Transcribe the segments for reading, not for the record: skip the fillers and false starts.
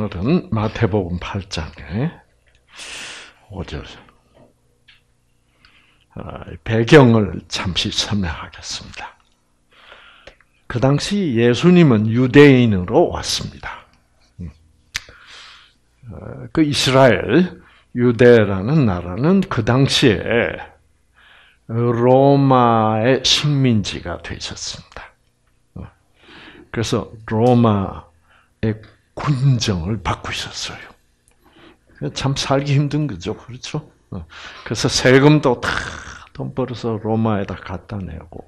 오늘은 마태복음 8장의 5절 배경을 잠시 설명하겠습니다. 그 당시 예수님은 유대인으로 왔습니다. 그 이스라엘, 유대라는 나라는 그 당시에 로마의 식민지가 되어 있었습니다. 그래서 로마의 군정을 받고 있었어요. 참 살기 힘든 거죠, 그렇죠? 그래서 세금도 다 돈 벌어서 로마에다 갖다 내고,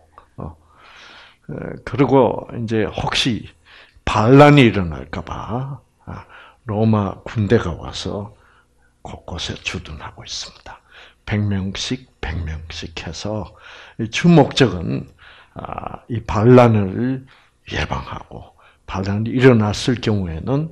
그리고 이제 혹시 반란이 일어날까봐 로마 군대가 와서 곳곳에 주둔하고 있습니다. 100명씩 해서 주 목적은 이 반란을 예방하고 반란이 일어났을 경우에는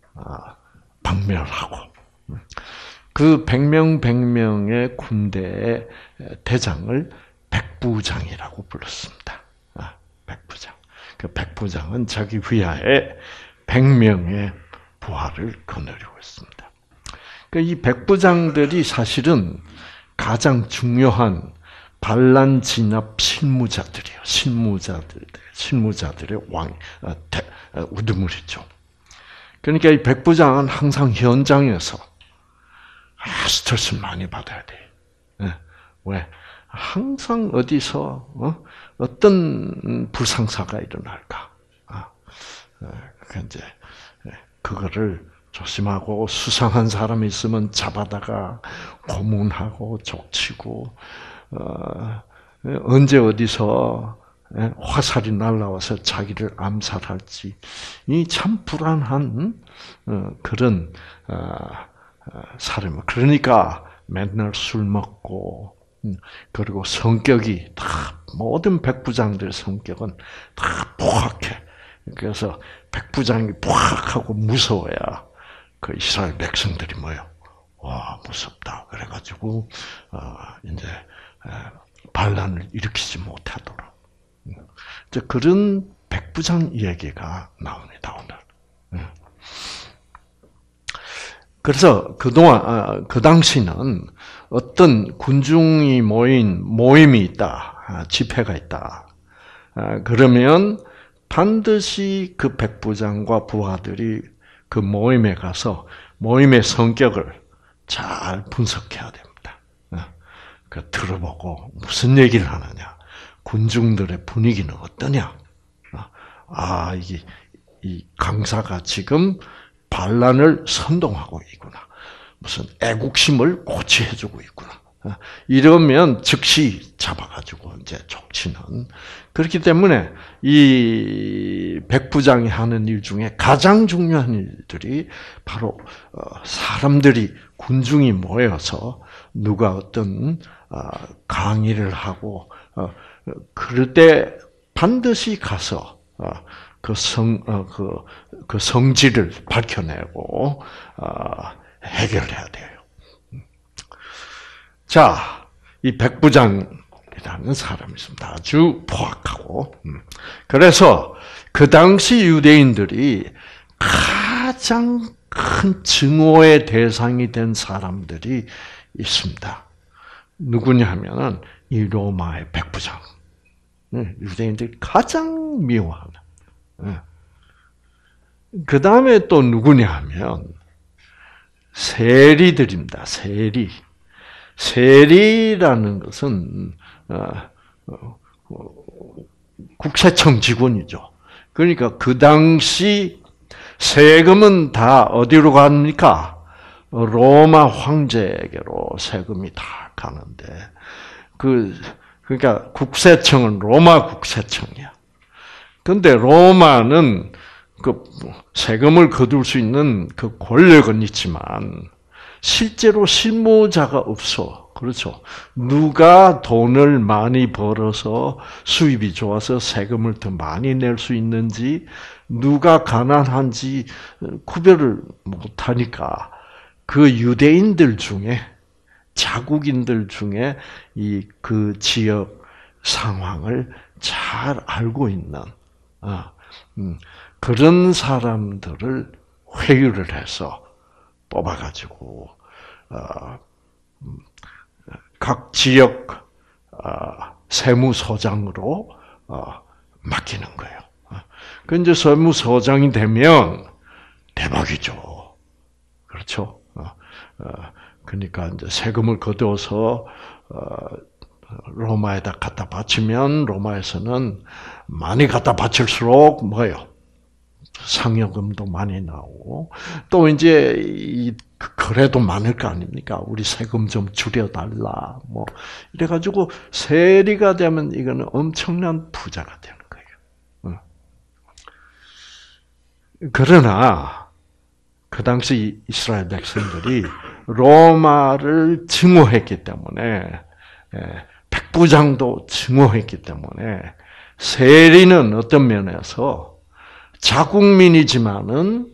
박멸하고 그 100명의 군대의 대장을 백부장이라고 불렀습니다. 백부장. 그 백부장은 자기 위하에 100명의 부하를 거느리고 있습니다. 이 백부장들이 사실은 가장 중요한 반란 진압 실무자들이에요. 실무자들의 우두머리죠. 그러니까 이 백부장은 항상 현장에서 스트레스를 많이 받아야 돼. 왜? 항상 어디서 어떤 불상사가 일어날까? 이제 그거를 조심하고 수상한 사람이 있으면 잡아다가 고문하고 족치고 언제 어디서 화살이 날라와서 자기를 암살할지 이 참 불안한 그런 사람. 그러니까 맨날 술 먹고 그리고 성격이 다 모든 백부장들의 성격은 다 포악해. 그래서 백부장이 포악하고 무서워야 그 이스라엘 백성들이 뭐요? 와 무섭다. 그래가지고 이제 반란을 일으키지 못하도록. 그런 백부장 이야기가 나옵니다 오늘. 그래서 그동안 그 당시는 어떤 군중이 모인 모임이 있다, 집회가 있다. 그러면 반드시 그 백부장과 부하들이 그 모임에 가서 모임의 성격을 잘 분석해야 됩니다. 그 들어보고 무슨 얘기를 하느냐, 군중들의 분위기는 어떠냐. 이게 이 강사가 지금 반란을 선동하고 있구나. 무슨 애국심을 고취해주고 있구나. 이러면 즉시 잡아가지고 이제 족치는. 그렇기 때문에 이 백부장이 하는 일 중에 가장 중요한 일들이 바로 사람들이 군중이 모여서 누가 어떤 강의를 하고 그럴 때 반드시 가서 그 성질을 밝혀내고 해결해야 돼요. 자, 이 백부장이라는 사람이 있습니다. 아주 포악하고. 그래서 그 당시 유대인들이 가장 큰 증오의 대상이 된 사람들이 있습니다. 누구냐 하면은 이 로마의 백부장. 유대인들이 가장 미워하는. 그 다음에 또 누구냐 하면 세리들입니다. 세리라는 것은 국세청 직원이죠. 그러니까 그 당시 세금은 다 어디로 갑니까? 로마 황제에게로 세금이 다 가는데 그러니까 국세청은 로마 국세청이야. 근데 로마는 그 세금을 거둘 수 있는 그 권력은 있지만 실제로 실무자가 없어. 그렇죠. 누가 돈을 많이 벌어서 수입이 좋아서 세금을 더 많이 낼 수 있는지, 누가 가난한지 구별을 못하니까 그 유대인들 중에, 자국인들 중에 그 지역 상황을 잘 알고 있는 그런 사람들을 회유를 해서 뽑아가지고 각 지역 세무서장으로 맡기는 거예요. 그 이제 세무서장이 되면 대박이죠. 그렇죠? 그러니까 이제 세금을 거둬서 로마에다 갖다 바치면 로마에서는 많이 갖다 바칠수록 뭐예요? 상여금도 많이 나오고 또 이제 이 거래도 많을 거 아닙니까? 우리 세금 좀 줄여달라 뭐 이래가지고 세리가 되면 이거는 엄청난 부자가 되는 거예요. 그러나 그 당시 이스라엘 백성들이 로마를 증오했기 때문에 백부장도 증오했기 때문에 세리는 어떤 면에서 자국민이지만은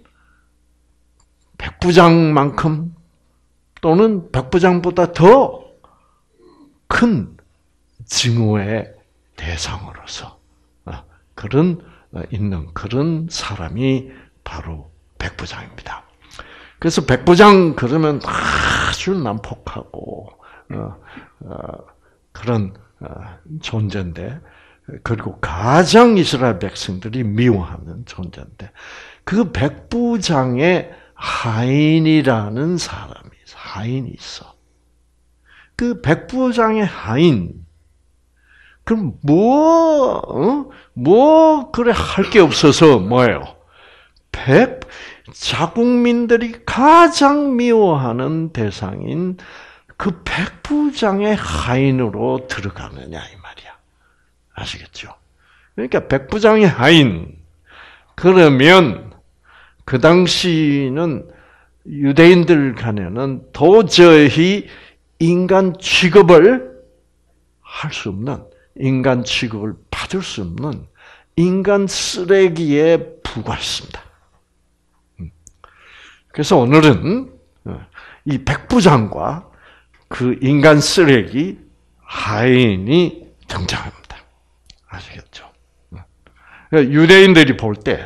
백부장만큼 또는 백부장보다 더 큰 증오의 대상으로서 그런 사람이 바로 백부장입니다. 그래서 백부장 그러면 아주 난폭하고 그런 존재인데 그리고 가장 이스라엘 백성들이 미워하는 존재인데 그 백부장의 하인이라는 하인이 있어. 그 백부장의 하인 그럼 그래 할 게 없어서 뭐예요? 자국민들이 가장 미워하는 대상인 그 백부장의 하인으로 들어가느냐 이 말이야. 아시겠죠? 그러니까 백부장의 하인 그러면 그 당시는 유대인들 간에는 도저히 인간 취급을 할 수 없는 인간 취급을 받을 수 없는 인간 쓰레기에 불과했습니다. 그래서 오늘은 이 백부장과 그 인간 쓰레기 하인이 등장합니다. 아시겠죠? 유대인들이 볼 때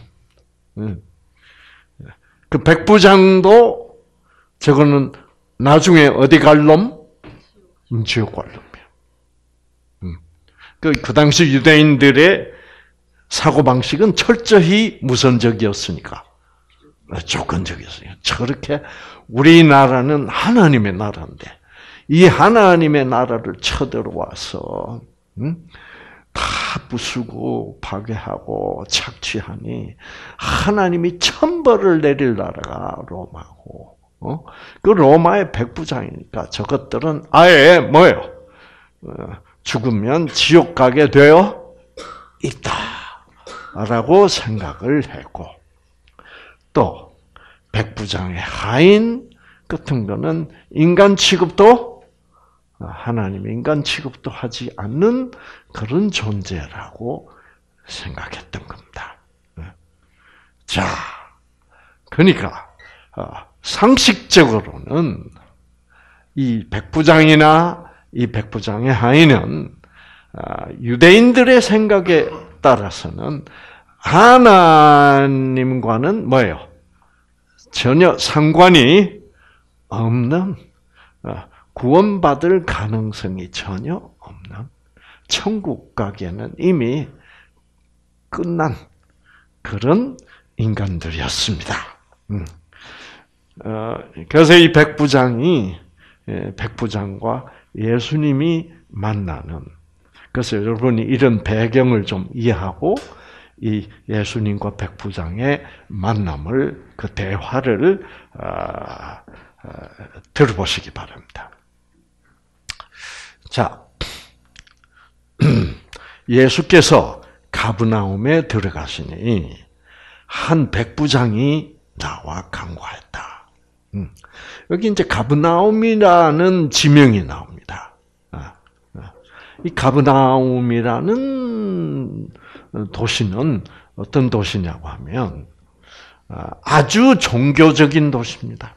그 백부장도 저거는 나중에 어디 갈 놈? 지옥 갈 놈이야. 그 당시 유대인들의 사고방식은 철저히 무선적이었으니까. 조건적이었어요. 저렇게 우리나라는 하나님의 나라인데 이 하나님의 나라를 쳐들어와서 다 부수고 파괴하고 착취하니 하나님이 천벌을 내릴 나라가 로마고 그 로마의 백부장이니까 저것들은 아예 뭐예요? 죽으면 지옥 가게 되어 있다라고 생각을 했고 또 백부장의 하인 같은 거는 인간 취급도 하나님 인간 취급도 하지 않는 그런 존재라고 생각했던 겁니다. 자, 그러니까 상식적으로는 이 백부장이나 이 백부장의 하인은 유대인들의 생각에 따라서는 하나님과는 뭐예요? 전혀 상관이 없는 구원받을 가능성이 전혀 없는 천국 가기에는 이미 끝난 그런 인간들이었습니다. 그래서 이 백부장과 예수님이 만나는 그래서 여러분이 이런 배경을 좀 이해하고 이 예수님과 백부장의 만남을 그 대화를 들어보시기 바랍니다. 자, 예수께서 가브나움에 들어가시니 한 백부장이 나와 간구했다. 여기 이제 가브나움이라는 지명이 나옵니다. 이 가브나움이라는 도시는 어떤 도시냐고 하면 아주 종교적인 도시입니다.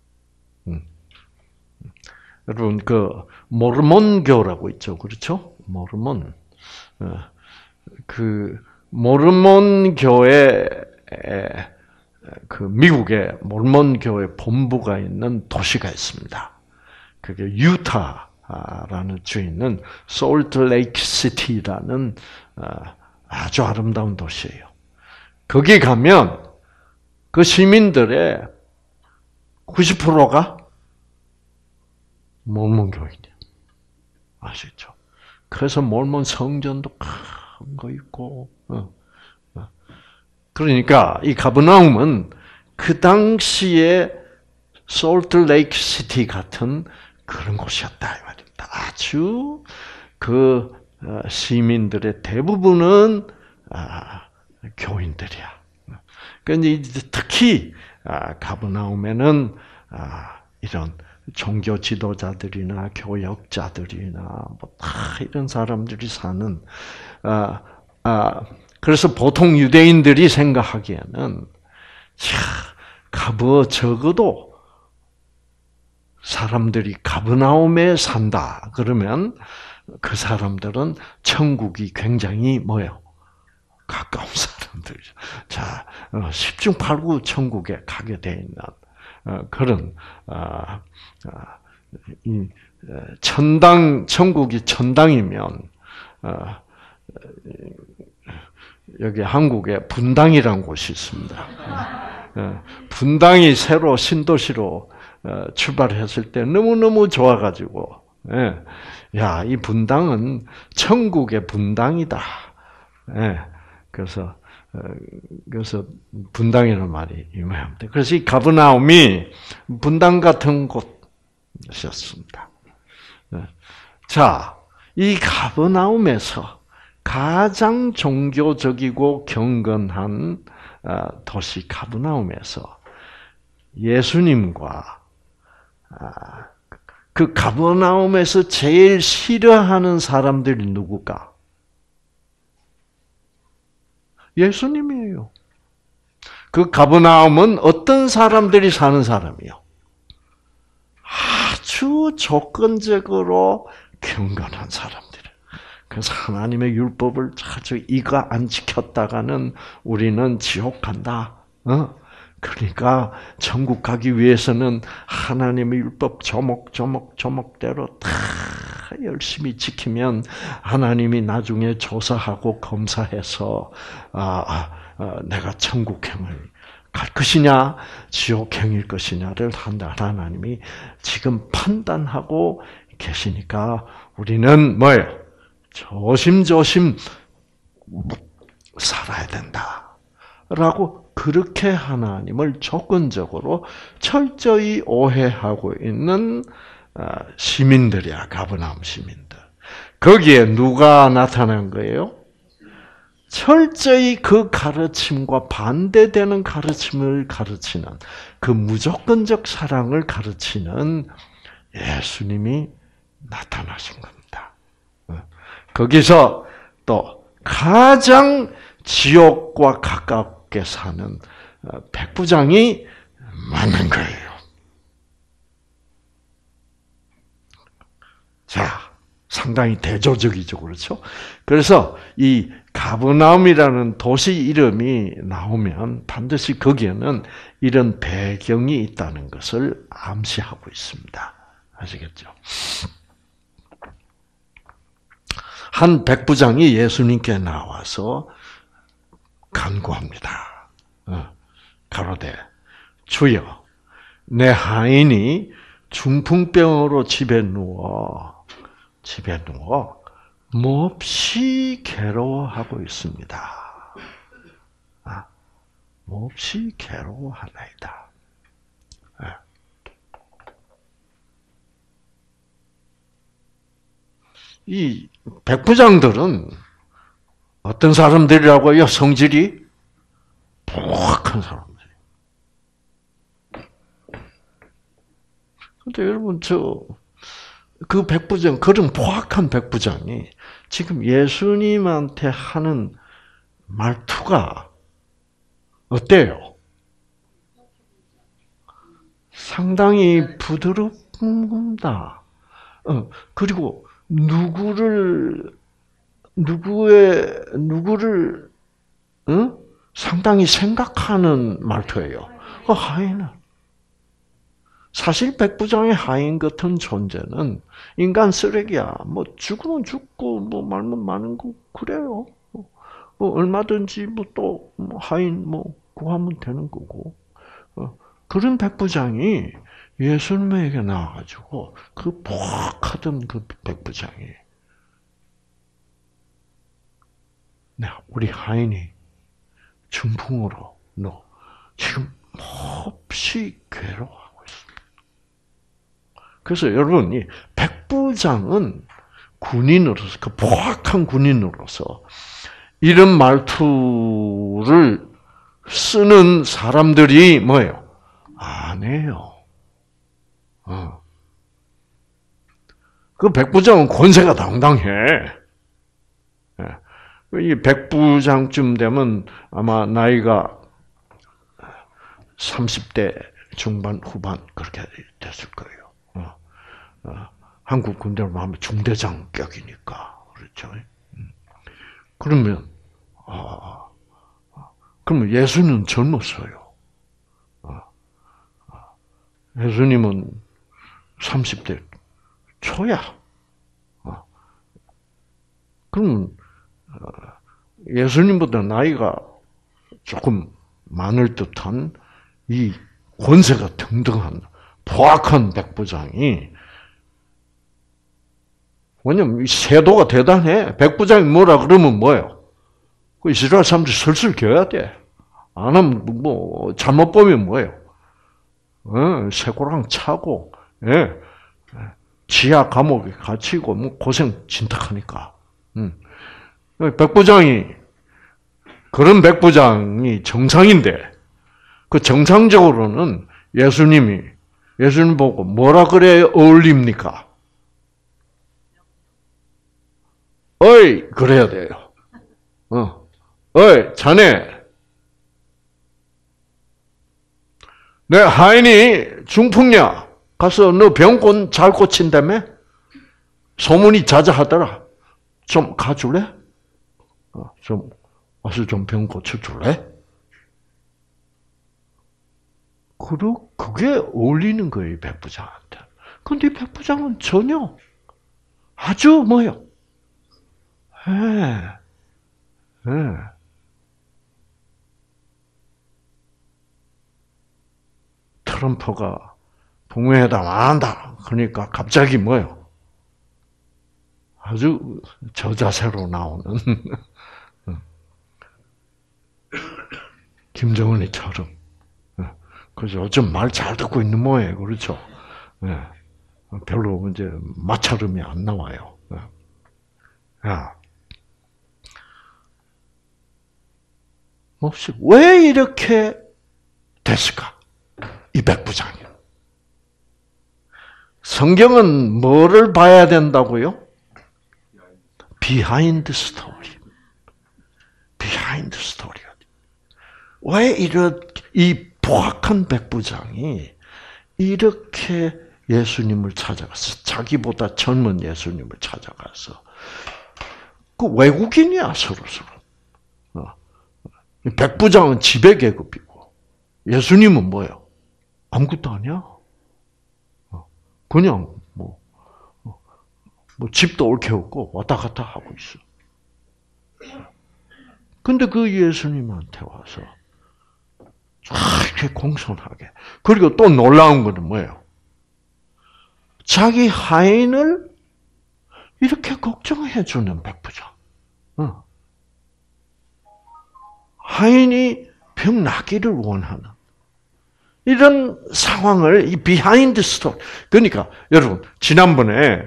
여러분 그 모르몬교라고 있죠, 그렇죠? 모르몬 그 모르몬교의 그 미국의 몰몬 교회 본부가 있는 도시가 있습니다. 그게 유타라는 주에 있는 솔트레이크 시티라는 아주 아름다운 도시예요. 거기 가면 그 시민들의 90%가 몰몬 교인이에요. 아시죠? 그래서 몰몬 성전도 큰 거 있고, 그러니까 이 가버나움은 그 당시에 솔트레이크 시티 같은 그런 곳이었다 이 말입니다. 아주 그 시민들의 대부분은 교인들이야. 그러니까 특히 가버나움에는 이런 종교 지도자들이나 교역자들이나 뭐 다 이런 사람들이 사는 그래서 보통 유대인들이 생각하기에는 적어도 사람들이 가버나움에 산다 그러면 그 사람들은 천국이 굉장히 뭐예요? 가까운 사람들이죠. 자, 10중 8구 천국에 가게 돼 있는 그런 천당 천국이 천당이면 여기 한국에 분당이라는 곳이 있습니다. 분당이 새로 신도시로 출발했을 때 너무너무 좋아가지고 야, 이 분당은 천국의 분당이다. 그래서 분당이라는 말이 유명합니다. 그래서 이 가버나움이 분당 같은 곳이었습니다. 자, 이 가버나움에서 가장 종교적이고 경건한 도시 가버나움에서 예수님과 그 가버나움에서 제일 싫어하는 사람들이 누굴까? 예수님이에요. 그 가버나움은 어떤 사람들이 사는 사람이요? 아주 조건적으로 경건한 사람들. 그래서 하나님의 율법을 아주 이거 안 지켰다가는 우리는 지옥 간다. 그러니까 천국 가기 위해서는 하나님의 율법 조목조목대로 다 열심히 지키면 하나님이 나중에 조사하고 검사해서 내가 천국행을 갈 것이냐 지옥행일 것이냐를 하나님이 지금 판단하고 계시니까 우리는 뭐예요? 조심조심 살아야 된다라고 그렇게 하나님을 조건적으로 철저히 오해하고 있는 시민들이야, 가버나움 시민들. 거기에 누가 나타난 거예요? 철저히 그 가르침과 반대되는 가르침을 가르치는 그 무조건적 사랑을 가르치는 예수님이 나타나신 겁니다. 거기서 또 가장 지옥과 가깝게 사는 백부장이 만난 거예요. 자, 상당히 대조적이죠, 그렇죠? 그래서 이 가버나움이라는 도시 이름이 나오면 반드시 거기에는 이런 배경이 있다는 것을 암시하고 있습니다. 아시겠죠? 한 백부장이 예수님께 나와서 간구합니다. 가로되 주여 내 하인이 중풍병으로 집에 누워 몹시 괴로워하고 있습니다. 몹시 괴로워하나이다. 이 백부장들은 어떤 사람들이라고요? 성질이 포악한 사람들. 근데 여러분 그 백부장, 그런 포악한 백부장이 지금 예수님한테 하는 말투가 어때요? 상당히 부드럽다. 그리고 누구를 상당히 생각하는 말투예요. 하인은. 사실 백부장의 하인 같은 존재는 인간 쓰레기야. 뭐 죽으면 죽고 뭐 말면 마는 거 그래요. 뭐 얼마든지 뭐 또 하인 뭐 구하면 되는 거고. 그런 백부장이 예수님에게 나와가지고 그 포악하던 그 백부장이 우리 하인이 중풍으로 너 지금 몹시 괴로워하고 있습니다. 그래서 여러분 이 백부장은 군인으로서 그 포악한 군인으로서 이런 말투를 쓰는 사람들이 뭐예요? 안 해요. 그 백부장은 권세가 당당해. 이 백부장쯤 되면 아마 나이가 30대 중반 후반 그렇게 됐을 거예요. 한국 군대로 말하면 중대장격이니까 그렇죠. 그러면 그러면 예수는 젊었어요. 예수님은 30대 초야. 그러면 예수님보다 나이가 조금 많을 듯한 이 권세가 등등한 포악한 백부장이, 왜냐면 이 세도가 대단해. 백부장이 뭐라 그러면 뭐예요? 그 이스라엘 사람들이 슬슬 겨야 돼. 안 하면 뭐 잘못 보면 뭐예요? 쇠고랑 차고, 지하 감옥에 갇히고 뭐 고생 진탁하니까. 백부장이, 그런 백부장이 정상인데, 그 정상적으로는 예수님 보고 뭐라 그래 어울립니까? 어이, 그래야 돼요. 어이, 자네. 내 하인이 중풍이야. 가서 너 병 잘 고친다며? 소문이 자자하더라. 좀 가줄래? 좀 와서 좀 병 고쳐줄래? 그게 어울리는 거예요, 이 백부장한테. 근데 이 백부장은 전혀 아주 뭐요? 트럼프가 북미회담 안 한다. 그러니까 갑자기 뭐요? 아주 저자세로 나오는 김정은이처럼. 그래서 어쩜 말 잘 듣고 있는 모양이에요. 그렇죠? 별로 이제 마찰음이 안 나와요. 혹시 왜 이렇게 됐을까? 이 백부장이. 성경은 뭐를 봐야 된다고요? 비하인드 스토리. 비하인드 스토리. 왜 이 포악한 백부장이 이렇게 예수님을 찾아가서, 자기보다 젊은 예수님을 찾아가서, 그 외국인이야, 서로. 백부장은 지배계급이고, 예수님은 뭐예요? 아무것도 아니야. 그냥, 집도 옳게 없고, 왔다 갔다 하고 있어. 근데 그 예수님한테 와서, 이렇게 공손하게. 그리고 또 놀라운 것은 뭐예요? 자기 하인을 이렇게 걱정해주는 백부장. 하인이 병 나기를 원하는 이런 상황을, 이 비하인드 스토리. 그러니까 여러분, 지난번에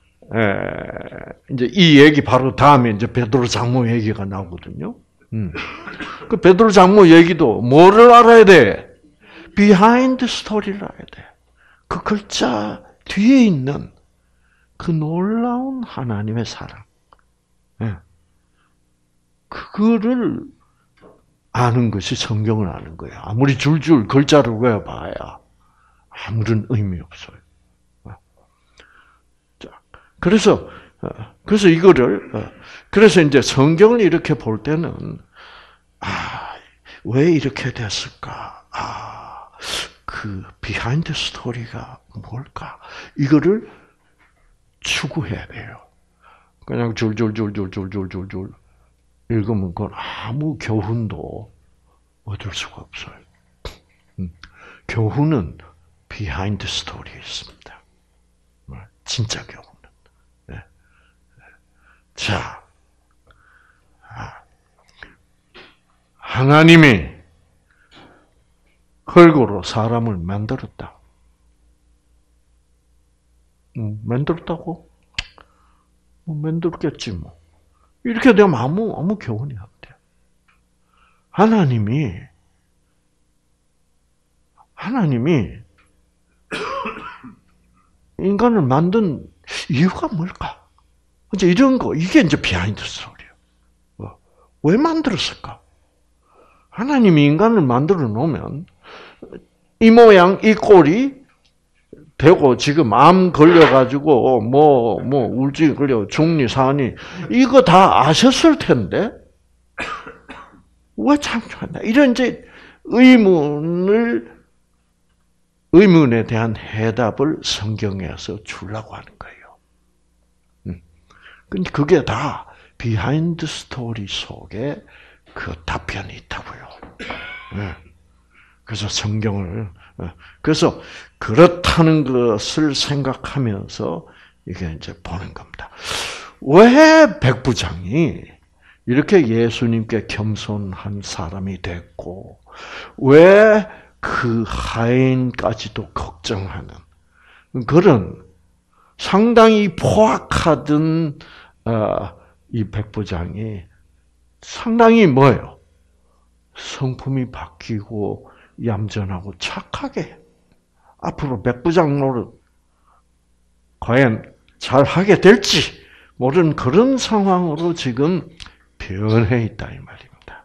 이제 이 얘기 바로 다음에 이제 베드로 장모 얘기가 나오거든요. 그 베드로 장모 얘기도 뭐를 알아야 돼? 비하인드 스토리를 알아야 돼. 그 글자 뒤에 있는 그 놀라운 하나님의 사랑. 그거를 아는 것이 성경을 아는 거예요. 아무리 줄줄 글자를 외워봐야 아무런 의미 없어요. 그래서 이거를, 그래서 이제 성경을 이렇게 볼 때는, 왜 이렇게 됐을까? 그 비하인드 스토리가 뭘까? 이거를 추구해야 돼요. 그냥 줄줄줄줄줄줄줄줄 읽으면 그건 아무 교훈도 얻을 수가 없어요. 교훈은 비하인드 스토리에 있습니다. 진짜 교훈은. 네. 자, 하나님이 흙으로 사람을 만들었다. 만들었다고? 만들었겠지 뭐. 이렇게 되면 아무 교훈이 안 돼요. 하나님이 인간을 만든 이유가 뭘까? 이제 이런 거, 이게 이제 비하인드 스토리예요. 왜 만들었을까? 하나님이 인간을 만들어 놓으면 이 모양, 이 꼴이 되고 지금 암 걸려가지고 우울증 걸려 중리 사니 이거 다 아셨을 텐데 왜 창조한다? 이런 이제 의문에 대한 해답을 성경에서 주려고 하는 거예요. 근데 그게 다 비하인드 스토리 속에 그 답변이 있다고요. 그래서 그래서 그렇다는 것을 생각하면서 이게 이제 보는 겁니다. 왜 백부장이 이렇게 예수님께 겸손한 사람이 됐고, 왜 그 하인까지도 걱정하는 그런 상당히 포악하던 이 백부장이 상당히 뭐예요? 성품이 바뀌고 얌전하고 착하게 앞으로 백부장 노릇 과연 잘 하게 될지 모르는 그런 상황으로 지금 변해 있다 이 말입니다.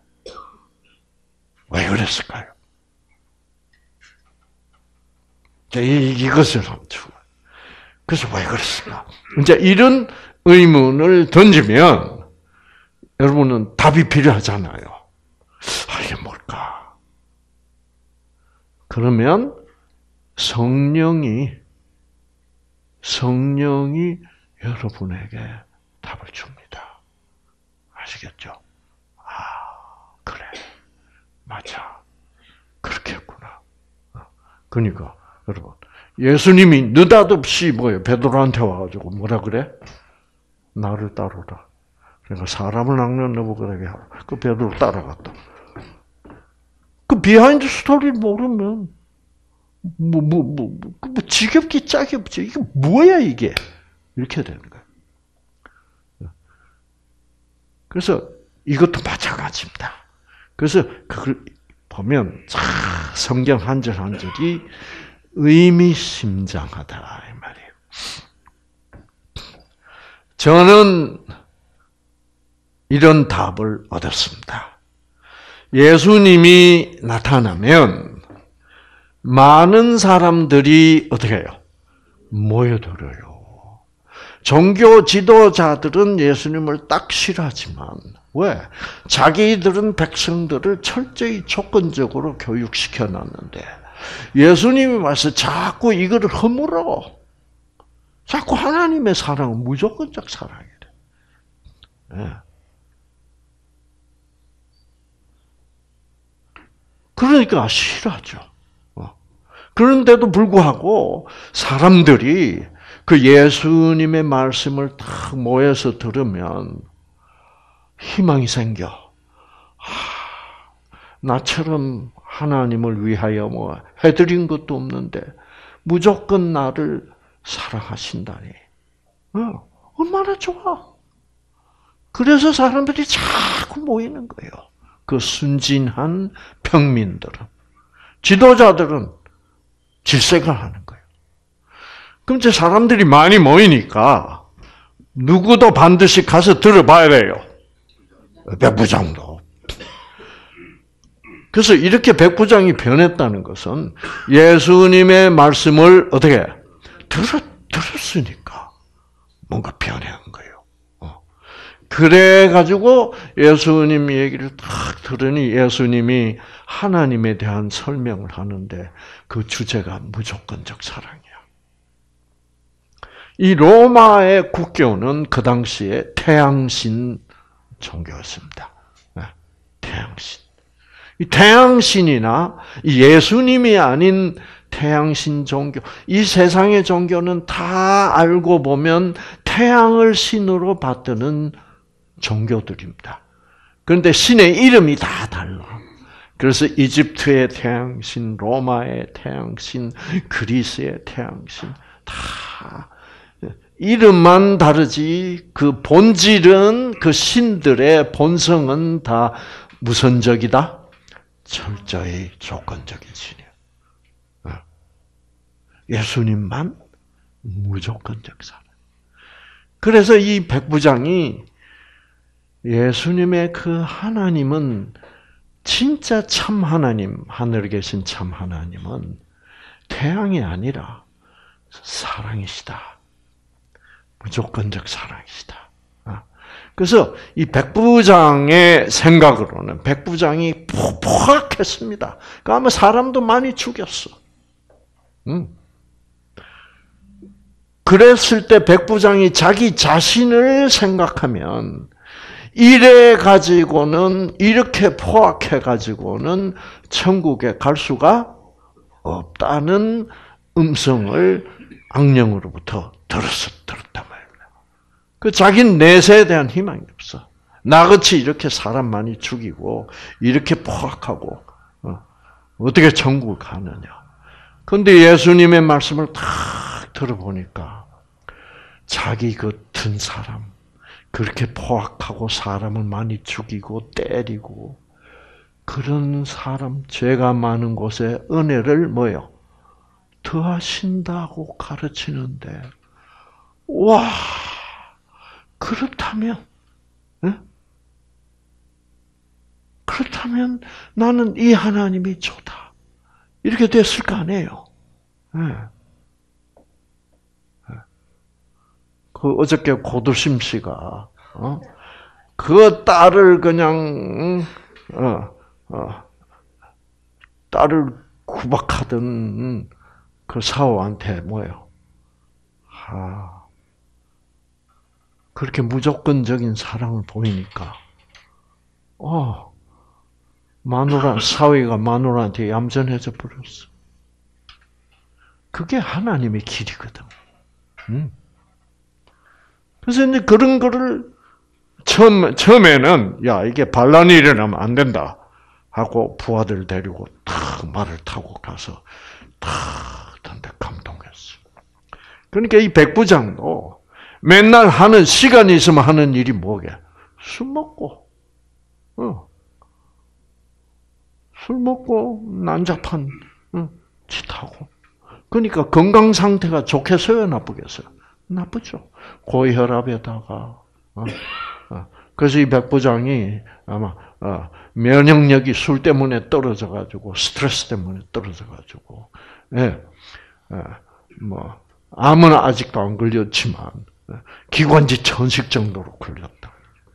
왜 그랬을까요? 이것을 한번 그래서 왜 그랬을까? 이제 이런 의문을 던지면 여러분은 답이 필요하잖아요. 이게 뭘까? 그러면 성령이 여러분에게 답을 줍니다. 아시겠죠? 그래. 맞아. 그렇게 했구나. 그러니까 여러분, 예수님이 느닷없이 베드로한테 와가지고 뭐라 그래? 나를 따르라. 그러니까 사람을 낚는 너보게 하라. 그 베드로 따라갔다. 그 비하인드 스토리를 모르면 지겹기 짝이 없지. 이게 뭐야 이게? 이렇게 되는 거예요. 그래서 이것도 마찬가지입니다. 그래서 그걸 보면 성경 한 절 한 절이 의미심장하다 이 말이에요. 저는 이런 답을 얻었습니다. 예수님이 나타나면 많은 사람들이 어떻게 해요? 모여들어요. 종교 지도자들은 예수님을 딱 싫어하지만 왜? 자기들은 백성들을 철저히 조건적으로 교육시켜 놨는데 예수님이 와서 자꾸 이거를 허물어. 자꾸 하나님의 사랑은 무조건적 사랑이래. 네. 그러니까 싫어하죠. 그런데도 불구하고 사람들이 그 예수님의 말씀을 딱 모여서 들으면 희망이 생겨. 나처럼 하나님을 위하여 해드린 것도 없는데 무조건 나를 사랑하신다니. 얼마나 좋아. 그래서 사람들이 자꾸 모이는 거예요. 그 순진한 평민들은. 지도자들은 질색을 하는 거예요. 그럼 이제 사람들이 많이 모이니까 누구도 반드시 가서 들어봐야 돼요. 백부장도. 그래서 이렇게 백부장이 변했다는 것은 예수님의 말씀을 어떻게 들었으니까 뭔가 변한 거예요. 그래가지고 예수님 얘기를 딱 들으니 예수님이 하나님에 대한 설명을 하는데 그 주제가 무조건적 사랑이야. 이 로마의 국교는 그 당시에 태양신 종교였습니다. 태양신. 이 태양신이나 예수님이 아닌 태양신 종교, 이 세상의 종교는 다 알고 보면 태양을 신으로 받드는 종교들입니다. 그런데 신의 이름이 다 달라. 그래서 이집트의 태양신, 로마의 태양신, 그리스의 태양신, 다 이름만 다르지 그 본질은, 그 신들의 본성은 다 무선적이다? 철저히 조건적인 신이에요. 예수님만 무조건적 사랑. 그래서 이 백부장이 예수님의 그 하나님은 진짜 참 하나님, 하늘에 계신 참 하나님은 태양이 아니라 사랑이시다. 무조건적 사랑이시다. 그래서 이 백부장의 생각으로는 백부장이 포악했습니다. 그러니까 아마 사람도 많이 죽였어. 그랬을 때 백부장이 자기 자신을 생각하면 이래 가지고는, 이렇게 포악해 가지고는 천국에 갈 수가 없다는 음성을 악령으로부터 들었단 말이에요. 그 자기는 내세에 대한 희망이 없어. 나같이 이렇게 사람 많이 죽이고 이렇게 포악하고 어떻게 천국을 가느냐. 그런데 예수님의 말씀을 딱 들어보니까 자기 같은 사람, 그렇게 포악하고 사람을 많이 죽이고 때리고 그런 사람, 죄가 많은 곳에 은혜를 뭐요? 더하신다고 가르치는데, 와, 그렇다면, 네? 그렇다면 나는 이 하나님이 좋다. 이렇게 됐을 거 아니에요. 네. 그 어저께 고두심 씨가 그 딸을 그냥 딸을 구박하던 그 사오한테 뭐예요? 그렇게 무조건적인 사랑을 보이니까 사위가 마누라한테 얌전해져 버렸어. 그게 하나님의 길이거든. 그래서 이제 그런 거를 처음에는 야 이게 반란이 일어나면 안 된다 하고 부하들 데리고 탁 말을 타고 가서 탁 한데 감동했어. 그러니까 이 백부장도 맨날 하는 시간이 있으면 하는 일이 뭐게? 술 먹고, 술 먹고 난잡한 짓하고. 그러니까 건강 상태가 좋겠어요, 나쁘겠어요? 나쁘죠. 고혈압에다가 그래서 이 백부장이 아마 면역력이 술 때문에 떨어져가지고 스트레스 때문에 떨어져가지고 뭐 암은 아직도 안 걸렸지만 기관지 천식 정도로 걸렸다.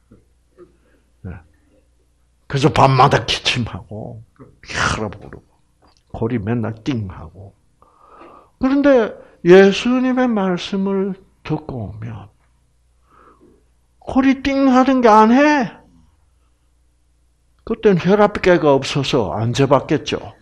그래서 밤마다 기침하고 혈압 오르고 골이 맨날 띵하고. 그런데 예수님의 말씀을 듣고 오면 골이 띵하는 게 안 해. 그때는 혈압계가 없어서 안 재봤겠죠.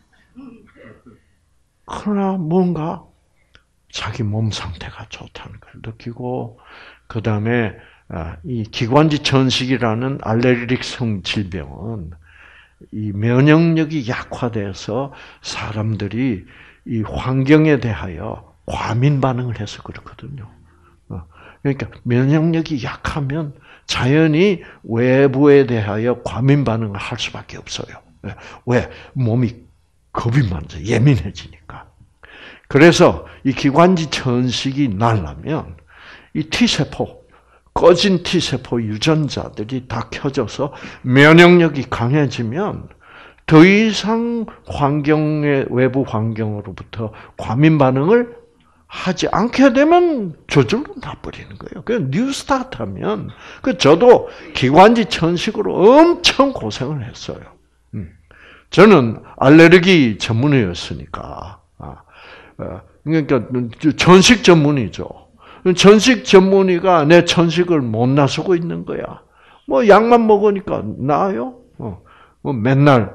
그러나 뭔가 자기 몸 상태가 좋다는 걸 느끼고 그 다음에 이 기관지 천식이라는 알레르기성 질병은 이 면역력이 약화돼서 사람들이 이 환경에 대하여 과민 반응을 해서 그렇거든요. 그러니까 면역력이 약하면 자연히 외부에 대하여 과민 반응을 할 수밖에 없어요. 왜? 몸이 겁이 많죠. 예민해지니까. 그래서 이 기관지 천식이 나려면 이 T세포, 꺼진 T세포 유전자들이 다 켜져서 면역력이 강해지면 더 이상 외부 환경으로부터 과민 반응을 하지 않게 되면 저절로 나버리는 거예요. 그 뉴스타트 하면, 저도 기관지 천식으로 엄청 고생을 했어요. 저는 알레르기 전문의였으니까, 그러니까 천식 전문의죠. 천식 전문의가 내 천식을 못 나서고 있는 거야. 뭐 약만 먹으니까 나아요. 뭐 맨날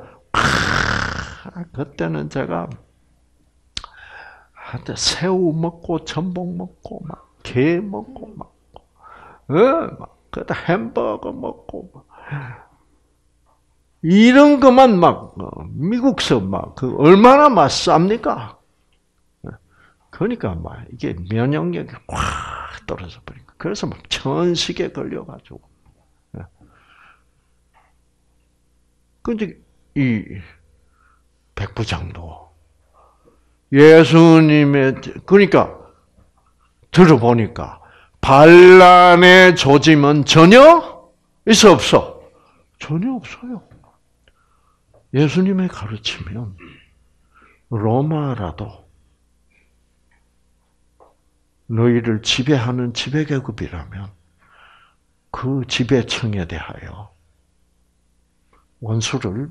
그때는 제가 한때 새우 먹고 전복 먹고 막 게 먹고 막 그다 햄버거 먹고 막 이런 것만 막 미국서 막 얼마나 맛쌉니까? 그러니까 막 이게 면역력이 확 떨어져 버린 거. 그래서 막 천식에 걸려가지고. 근데 이 백부장도 예수님의 그러니까 들어보니까 반란의 조짐은 전혀 있어 없어? 전혀 없어요. 예수님의 가르치면 로마라도 너희를 지배하는 지배계급이라면 그 지배층에 대하여 원수를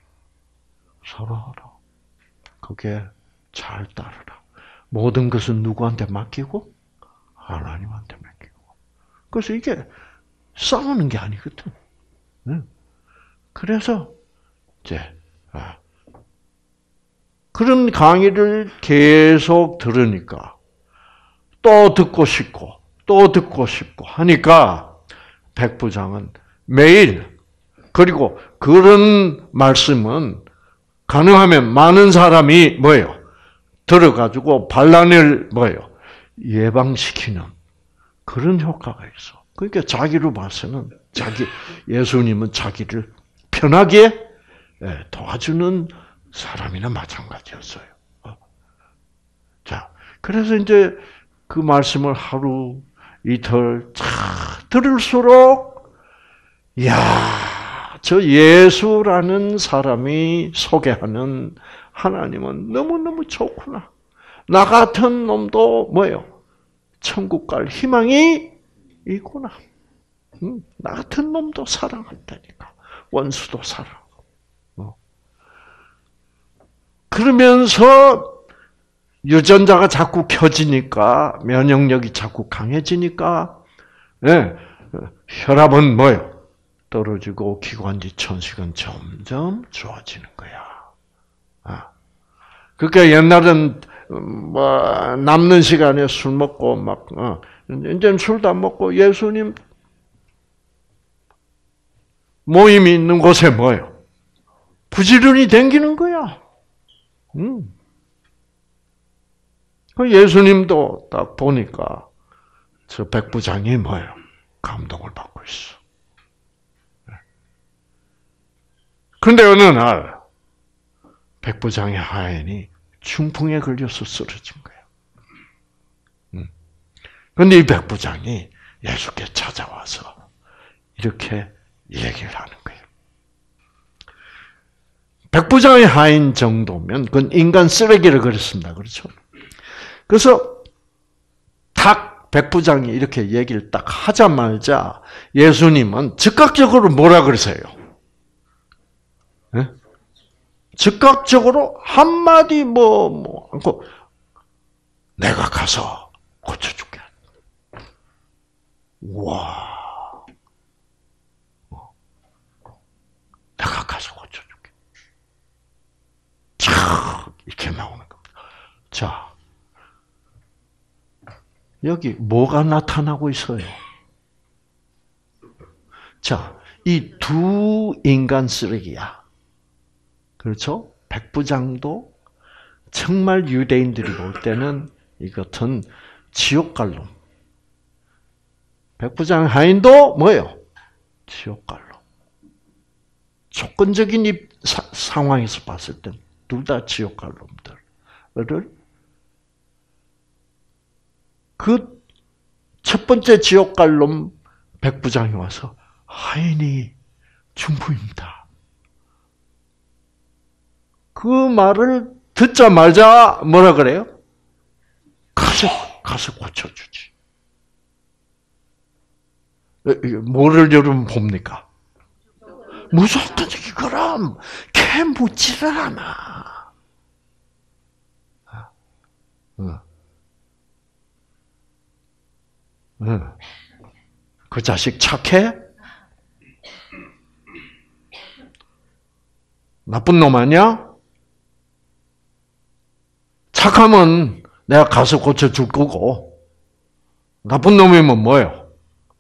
사랑하라. 그게 잘 따르라. 모든 것은 누구한테 맡기고? 하나님한테 맡기고. 그래서 이게 싸우는 게 아니거든. 그래서 이제 그런 강의를 계속 들으니까 또 듣고 싶고 또 듣고 싶고 하니까 백부장은 매일 그리고 그런 말씀은 가능하면 많은 사람이 들어가지고 반란을 예방시키는 그런 효과가 있어. 그러니까 자기로 봐서는 예수님은 자기를 편하게 도와주는 사람이나 마찬가지였어요. 자, 그래서 이제 그 말씀을 하루 이틀 들을수록 저 예수라는 사람이 소개하는 하나님은 너무너무 좋구나. 나 같은 놈도 천국 갈 희망이 있구나. 나 같은 놈도 사랑한다니까. 원수도 사랑하고. 그러면서 유전자가 자꾸 켜지니까 면역력이 자꾸 강해지니까 혈압은 떨어지고 기관지 천식은 점점 좋아지는 거야. 그러니까 옛날엔 남는 시간에 술 먹고 이제는 술도 안 먹고 예수님 모임이 있는 곳에 부지런히 댕기는 거야. 그 예수님도 딱 보니까 저 백부장이 감동을 받고 있어. 그런데 어느 날 백부장의 하인이 중풍에 걸려서 쓰러진 거야. 그런데 이 백부장이 예수께 찾아와서 이렇게 얘기를 하는 거예요. 백부장의 하인 정도면 그건 인간 쓰레기를 그랬습니다. 그렇죠? 그래서 탁 백부장이 이렇게 얘기를 딱 하자마자 예수님은 즉각적으로 뭐라 그러세요? 네? 즉각적으로 한마디 않고 내가 가서 고쳐줄게. 와, 내가 가서 고쳐줄게. 쫙 이렇게 나오는 겁니다. 자, 여기 뭐가 나타나고 있어요? 자, 이 두 인간 쓰레기야. 그렇죠? 백부장도 정말 유대인들이 볼 때는 이것은 지옥 갈 놈. 백부장 하인도 지옥 갈 놈. 조건적인 상황에서 봤을 땐 둘 다 지옥 갈 놈들을 그 첫 번째 지옥 갈 놈 백부장이 와서 하인이 중풍입니다. 그 말을 듣자마자 뭐라 그래요? 가서 고쳐주지. 뭐를 여러분 봅니까? 무조건 그럼 캐묻지를 않아. 그 자식 착해? 나쁜 놈 아니야? 착하면 내가 가서 고쳐줄 거고, 나쁜 놈이면 뭐예요?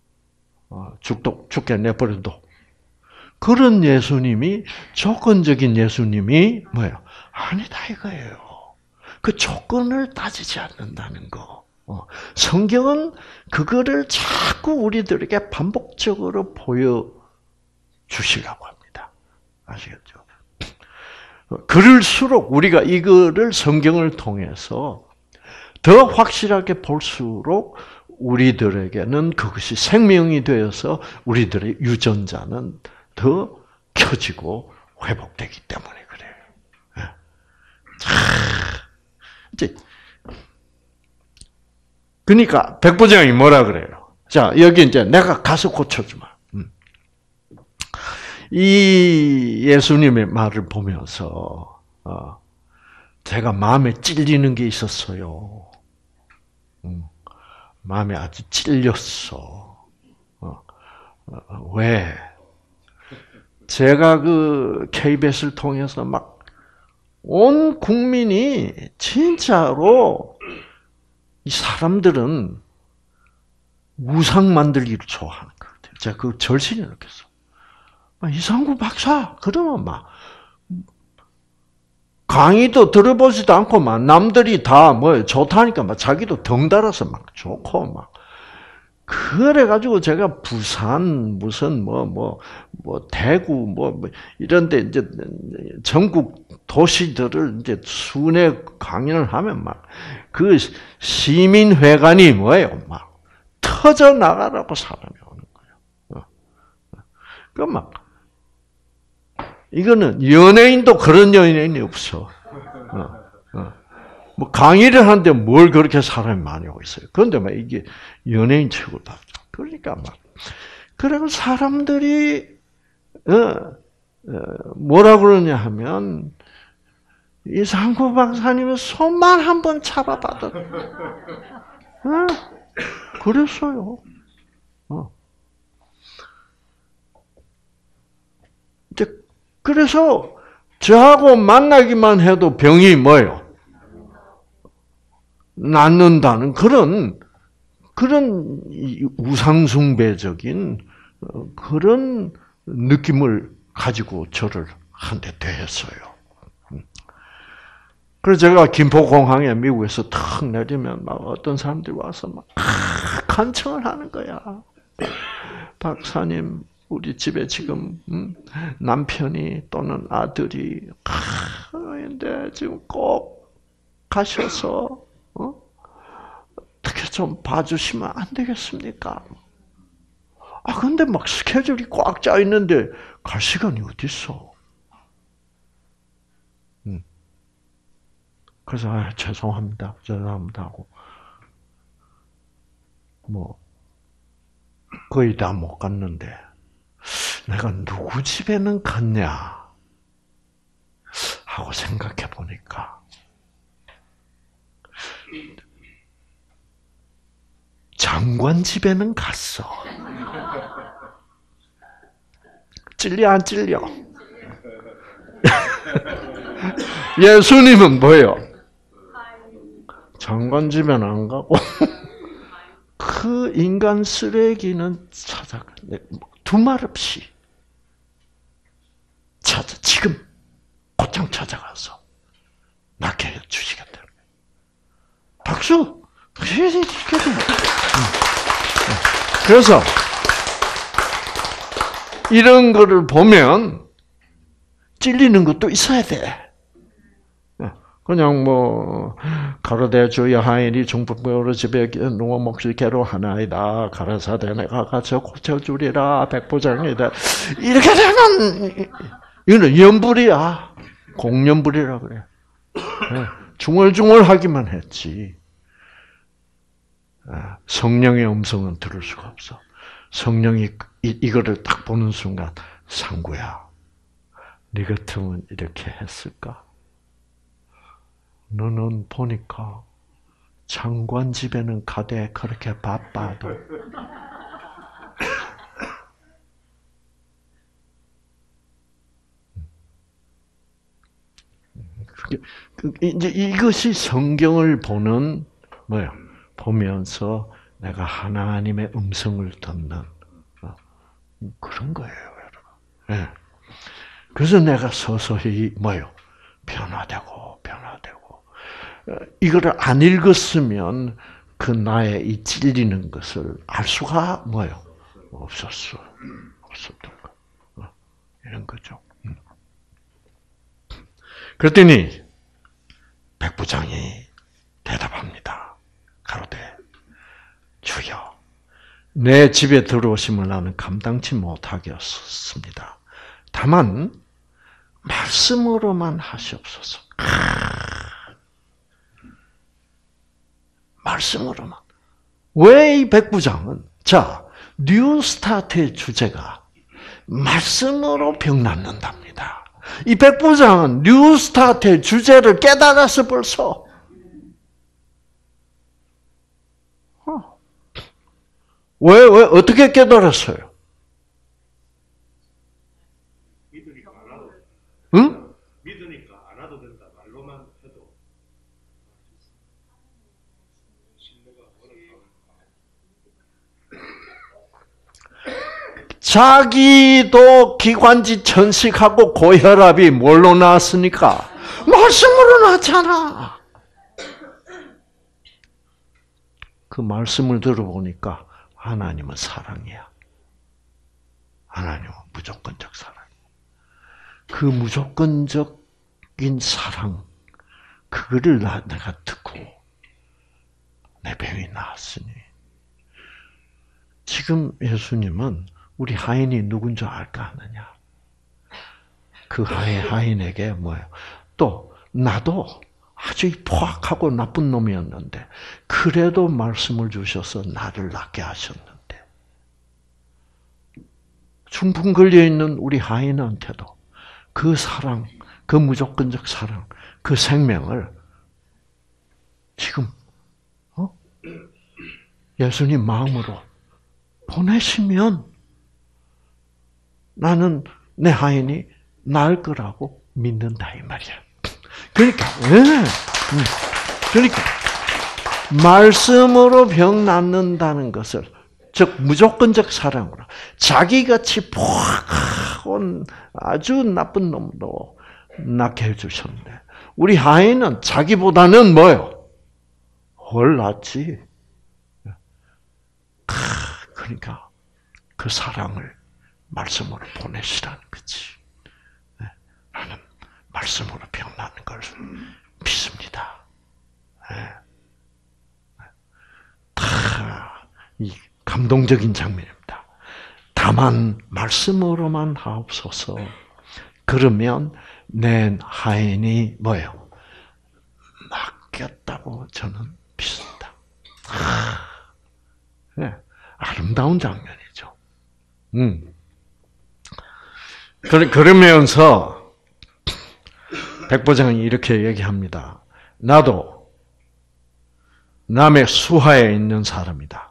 죽게 내버려둬. 그런 예수님이, 조건적인 예수님이 뭐예요? 아니다 이거예요. 그 조건을 따지지 않는다는 거. 성경은 그거를 자꾸 우리들에게 반복적으로 보여주시려고 합니다. 아시겠죠? 그럴수록 우리가 이거를 성경을 통해서 더 확실하게 볼수록 우리들에게는 그것이 생명이 되어서 우리들의 유전자는 더 켜지고 회복되기 때문에 그래요. 자, 이제 그러니까 백부장이 뭐라 그래요? 자, 여기 이제 내가 가서 고쳐주마. 이 예수님의 말을 보면서 제가 마음에 찔리는 게 있었어요. 마음에 아주 찔렸어. 왜? 제가 그 KBS를 통해서 막 온 국민이 진짜로 이 사람들은 우상 만들기를 좋아하는 것 같아요. 제가 그 절실히 느꼈어. 이상구 박사, 그러면 막, 강의도 들어보지도 않고 막, 남들이 다 뭐, 좋다니까 막, 자기도 덩달아서 막 좋고 막. 그래가지고 제가 부산, 무슨, 대구, 이런데 이제 전국 도시들을 이제 순회 강연을 하면 막, 그 시민회관이 뭐예요? 막, 터져 나가라고 사람이 오는 거예요. 그 막, 이거는 연예인도 그런 연예인이 없어. 뭐 강의를 하는데 뭘 그렇게 사람이 많이 오고 있어요. 그런데 막 이게 연예인 최고다. 그러니까 막 그리고 사람들이 뭐라 그러냐 하면 이상구 박사님은 손만 한번 잡아봐도 그랬어요. 이제 그래서 저하고 만나기만 해도 병이 뭐예요? 낫는다는 그런 우상숭배적인 그런 느낌을 가지고 저를 한 대 대했어요. 그래서 제가 김포공항에 미국에서 탁 내리면 막 어떤 사람들이 와서 막 간청을 하는 거야. 박사님, 우리 집에 지금 남편이 또는 아들이 근데 지금 꼭 가셔서 어떻게 좀 봐주시면 안 되겠습니까? 근데 막 스케줄이 꽉 짜 있는데 갈 시간이 어디 있어? 그래서 죄송합니다 하고 거의 다 못 갔는데 내가 누구 집에는 갔냐 하고 생각해 보니까 장관 집에는 갔어. 찔려 안 찔려? 예수님은 뭐예요? 장관 집에는 안 가고 그 인간 쓰레기는 두말 없이 지금 곧장 찾아가서 낫게 해주시겠다. 박수! 그래서 이런 거를 보면 찔리는 것도 있어야 돼. 그냥 가로대 주여 하이니 중풍병으로 집에 누워 몫을 개로 하나이다. 가라사대 내가 가서 고쳐주리라. 백부장이다. 이렇게 되면 이거는 연불이야. 공연불이라 그래. 중얼중얼 하기만 했지. 성령의 음성은 들을 수가 없어. 성령이 이거를 딱 보는 순간 상구야. 네 같으면 이렇게 했을까? 너는 보니까 장관 집에는 가되 그렇게 바빠도 이제 이것이 성경을 보는 뭐야? 보면서 내가 하나님의 음성을 듣는 그런 거예요, 여러분. 네. 그래서 내가 서서히 뭐요? 변화되고. 이거를 안 읽었으면 그 나의 이 찔리는 것을 알 수가 뭐요? 없었던 거. 이런 거죠. 그랬더니 백부장이 대답합니다. 가로되 주여, 내 집에 들어오심을 나는 감당치 못하겠습니다. 다만 말씀으로만 하시옵소서. 말씀으로만. 왜 이 백부장은 뉴스타트의 주제가 말씀으로 병 낫는답니다. 이 백부장은 뉴스타트의 주제를 깨달았어 벌써. 왜 어떻게 깨달았어요? 응? 믿으니까 안 와도 된다. 말로만 해도. 자기도 기관지 천식하고 고혈압이 뭘로 나왔으니까? 말씀으로 나왔잖아. 그 말씀을 들어보니까 하나님은 사랑이야. 하나님은 무조건적 사랑. 그 무조건적인 사랑, 그거를 내가 듣고 내 병이 나았으니. 지금 예수님은 우리 하인이 누군지 알까 하느냐? 그 하인에게 뭐예요? 또 나도 아주 포악하고 나쁜 놈이었는데 그래도 말씀을 주셔서 나를 낫게 하셨는데 중풍 걸려 있는 우리 하인한테도 그 사랑, 그 무조건적 사랑, 그 생명을 지금 예수님 마음으로 보내시면 나는 내 하인이 나을 거라고 믿는다 이 말이야. 그러니까 말씀으로 병 낫는다는 것을 즉 무조건적 사랑으로 자기같이 포악하고 아주 나쁜 놈도 낫게 해주셨는데 우리 하인은 자기보다는 뭐요? 훨 낫지. 그러니까 그 사랑을 말씀으로 보내시라는 거지. 나는 말씀으로 병 낫는 걸 믿습니다. 이 감동적인 장면입니다. 다만 말씀으로만 하옵소서. 그러면 내 하인이 뭐예요? 낫겠다고 저는 믿습니다. 아름다운 장면이죠. 그러면서 백부장이 이렇게 얘기합니다. 나도 남의 수하에 있는 사람이다.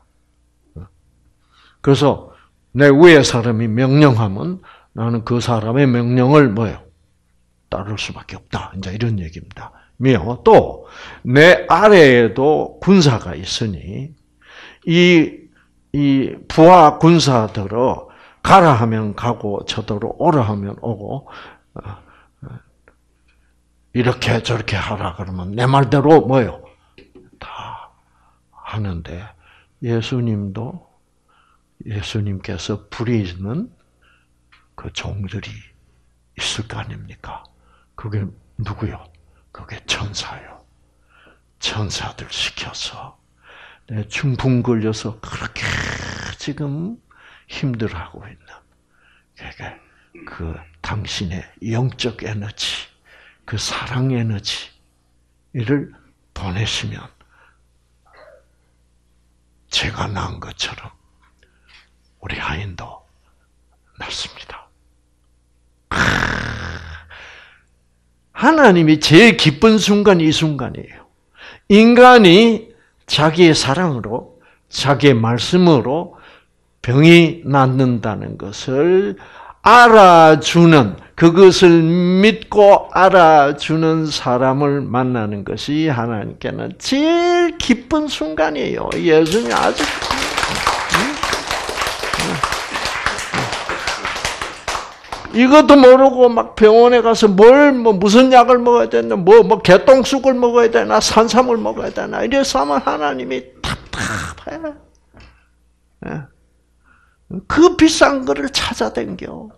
그래서 내 위에 사람이 명령하면 나는 그 사람의 명령을 뭐예요? 따를 수밖에 없다. 이제 이런 얘기입니다. 또 내 아래에도 군사가 있으니 이 부하 군사들어 가라 하면 가고 저더러 오라 하면 오고 이렇게 저렇게 하라 그러면 내 말대로 뭐요? 다 하는데 예수님께서 부리는 그 종들이 있을 거 아닙니까? 그게 누구요? 그게 천사요. 천사들 시켜서 내 중풍 걸려서 그렇게 지금 힘들어하고 있는 그 당신의 영적 에너지, 그 사랑 에너지를 보내시면 제가 낳은 것처럼 우리 하인도 낳습니다. 하나님이 제일 기쁜 순간이 이 순간이에요. 인간이 자기의 사랑으로, 자기의 말씀으로 병이 낫는다는 것을 알아주는, 그것을 믿고 알아주는 사람을 만나는 것이 하나님께는 제일 기쁜 순간이에요. 예수님이 아주 이것도 모르고 막 병원에 가서 무슨 약을 먹어야 되나, 개똥쑥을 먹어야 되나, 산삼을 먹어야 되나, 이래서 하면 하나님이 답답해. 그 비싼 거를 찾아댕겨.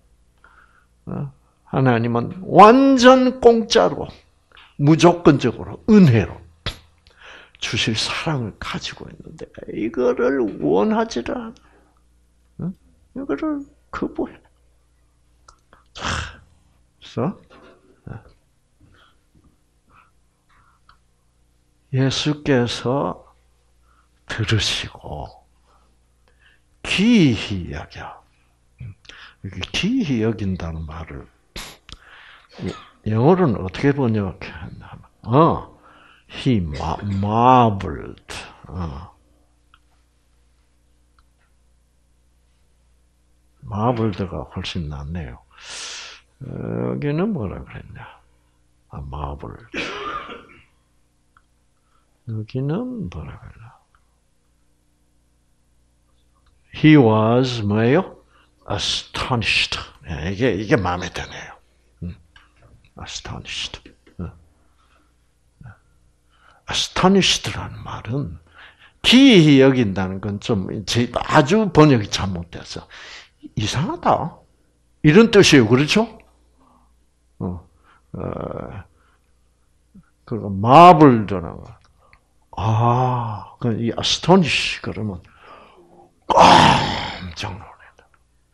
하나님은 완전 공짜로, 무조건적으로, 은혜로 주실 사랑을 가지고 있는데, 이거를 원하지를 않아. 이거를 거부해. 그래서 예수께서 들으시고 기이히 여겨. 기이히 여긴다는 말을 영어로는 어떻게 번역했냐면, he marveled. marveled가 훨씬 낫네요. 여기는 뭐라 그랬냐? marveled. 여기는 뭐라 그랬나? He was 뭐예요? Astonished. 이게 마음에 드네요. Astonished. Astonished라는 말은 기이히 여긴다는 건 좀 아주 번역이 잘못돼서 이상하다. 이런 뜻이에요. 그렇죠? 그리고 marveled라는 거. 이 astonish 그러면 깜짝 놀란다.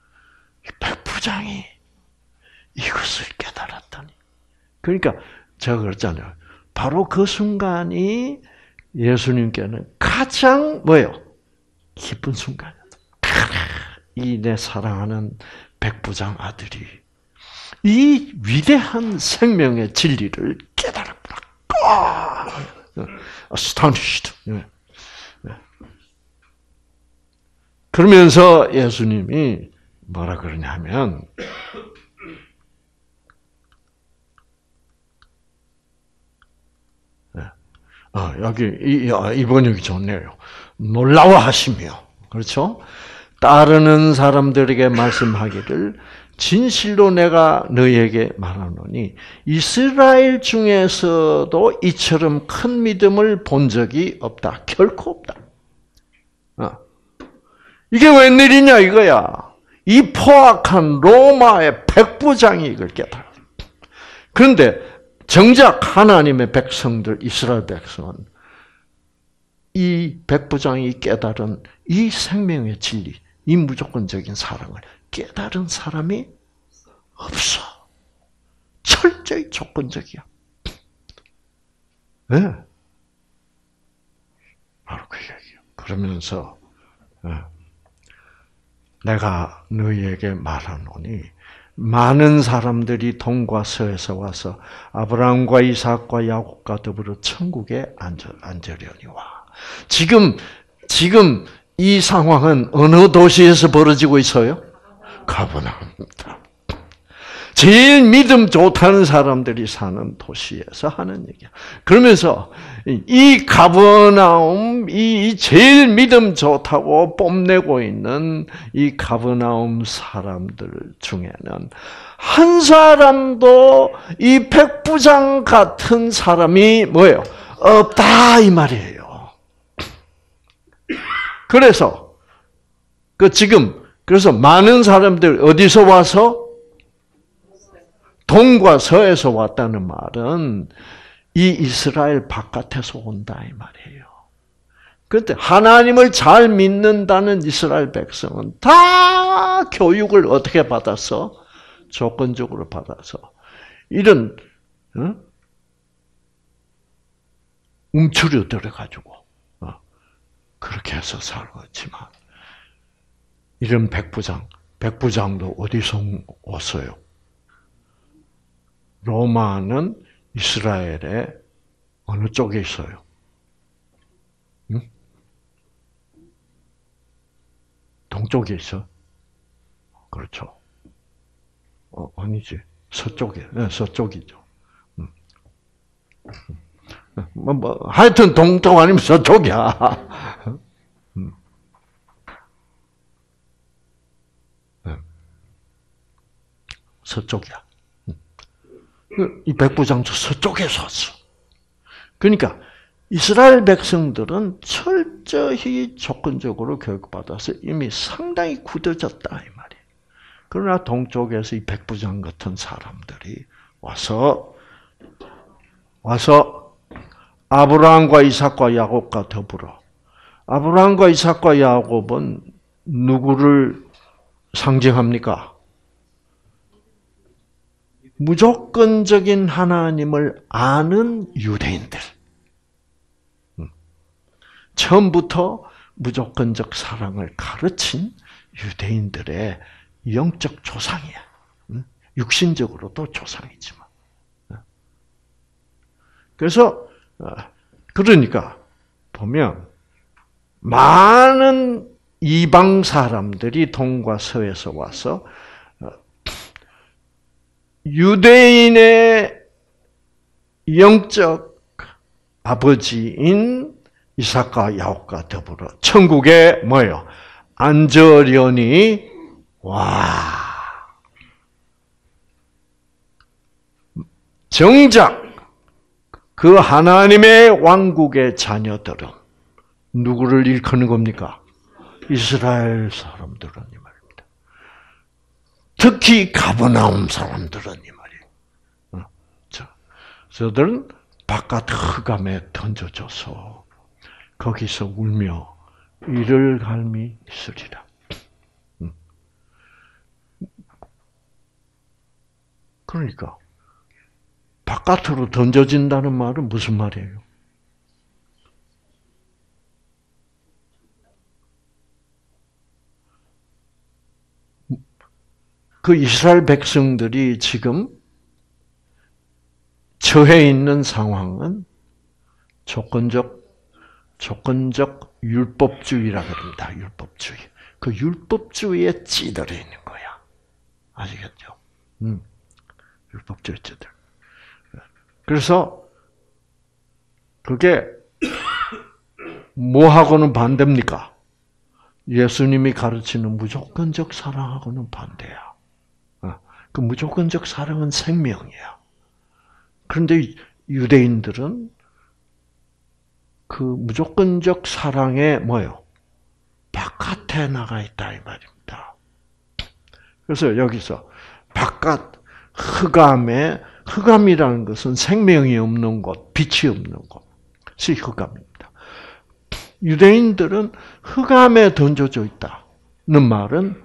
백부장이 이것을 깨달았다니. 그러니까 제가 그랬잖아요. 바로 그 순간이 예수님께는 가장 기쁜 순간이었다. 이 내 사랑하는 백부장 아들이 이 위대한 생명의 진리를 깨달았구나. astonished. 그러면서 예수님이 뭐라 그러냐면, 여기 이 번역이 좋네요. 놀라워하시며, 그렇죠? 따르는 사람들에게 말씀하기를 진실로 내가 너희에게 말하노니 이스라엘 중에서도 이처럼 큰 믿음을 본 적이 없다. 결코 없다. 이게 웬일이냐 이거야. 이 포악한 로마의 백부장이 이걸 깨달아. 그런데 정작 하나님의 백성들, 이스라엘 백성은 이 백부장이 깨달은 이 생명의 진리, 이 무조건적인 사랑을 깨달은 사람이 없어. 철저히 조건적이야. 네. 바로 그 얘기예요. 그러면서 내가 너희에게 말하노니 많은 사람들이 동과 서에서 와서 아브라함과 이삭과 야곱과 더불어 천국에 앉으려니와. 지금 이 상황은 어느 도시에서 벌어지고 있어요? 가버나움입니다. 제일 믿음 좋다는 사람들이 사는 도시에서 하는 얘기야. 그러면서 이 가버나움, 이 제일 믿음 좋다고 뽐내고 있는 이 가버나움 사람들 중에는 한 사람도 이 백부장 같은 사람이 뭐예요? 없다 이 말이에요. 그래서 그래서 많은 사람들 어디서 와서? 동과 서에서 왔다는 말은 이 이스라엘 바깥에서 온다 이 말이에요. 그런데 하나님을 잘 믿는다는 이스라엘 백성은 다 교육을 어떻게 받았어? 조건적으로 받아서 이런 움츠려 들어가지고 그렇게 해서 살았지만 이런 백부장도 어디서 왔어요? 로마는 이스라엘의 어느 쪽에 있어요? 응? 동쪽에 있어? 그렇죠. 아니지. 서쪽에. 네, 서쪽이죠. 하여튼 동쪽 아니면 서쪽이야. 서쪽이야. 이 백부장도 서쪽에서 왔어. 그러니까 이스라엘 백성들은 철저히 조건적으로 교육받아서 이미 상당히 굳어졌다 이 말이에요. 그러나 동쪽에서 이 백부장 같은 사람들이 와서 아브라함과 이삭과 야곱과 더불어 아브라함과 이삭과 야곱은 누구를 상징합니까? 무조건적인 하나님을 아는 유대인들. 처음부터 무조건적 사랑을 가르친 유대인들의 영적 조상이야. 육신적으로도 조상이지만. 그래서 그러니까 보면 많은 이방 사람들이 동과 서에서 와서 유대인의 영적 아버지인 이삭과 야곱과 더불어 천국에 뭐예요? 앉으려니 와. 정작 그 하나님의 왕국의 자녀들은 누구를 일컫는 겁니까? 이스라엘 사람들은 이 말입니다. 특히 가버나움 사람들은 이 말이에요. 저들은 바깥 흑암에 던져져서 거기서 울며 이를 갈미 있으리라. 그러니까 바깥으로 던져진다는 말은 무슨 말이에요? 그 이스라엘 백성들이 지금 처해 있는 상황은 조건적 율법주의라 그럽니다. 율법주의. 그 율법주의에 찌들어 있는 거야. 아시겠죠? 율법주의 찌들. 그래서 그게 뭐하고는 반대입니까? 예수님이 가르치는 무조건적 사랑하고는 반대야. 그 무조건적 사랑은 생명이야. 그런데 유대인들은 그 무조건적 사랑에 뭐요? 바깥에 나가 있다 이 말입니다. 그래서 여기서 바깥 흑암이라는 것은 생명이 없는 곳, 빛이 없는 곳이 흑암입니다. 유대인들은 흑암에 던져져 있다는 말은